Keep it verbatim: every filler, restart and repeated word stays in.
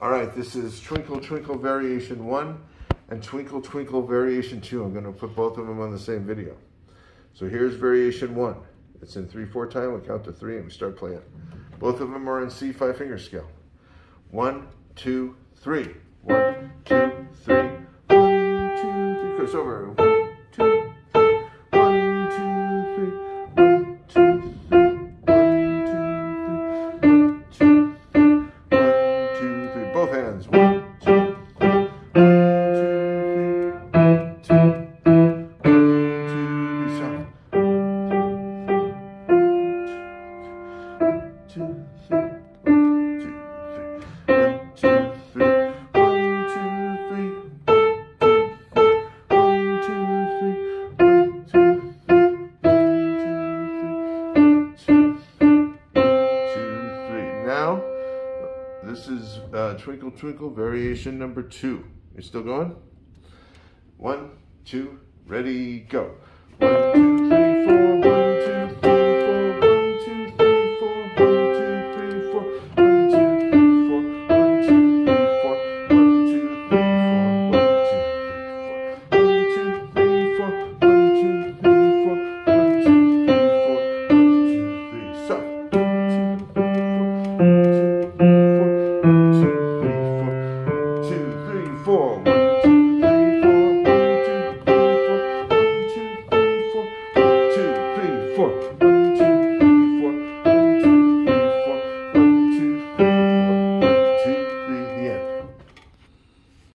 All right, this is Twinkle Twinkle Variation one and Twinkle Twinkle Variation two. I'm going to put both of them on the same video. So here's Variation one. It's in three four time. We count to three and we start playing. Both of them are in C five finger scale. One, two, three. One, two, three. One, two, three. Cross over. One, two, three. One, two, three. One, two, three. One, two, three. One, two, three. One, two, three. Both hands. One, two, three. One, two, three. One, two, three. Stop. Two, three. Now, this is uh, Twinkle Twinkle Variation number two. You still going? One, two, ready, go. One, two, three, four, one.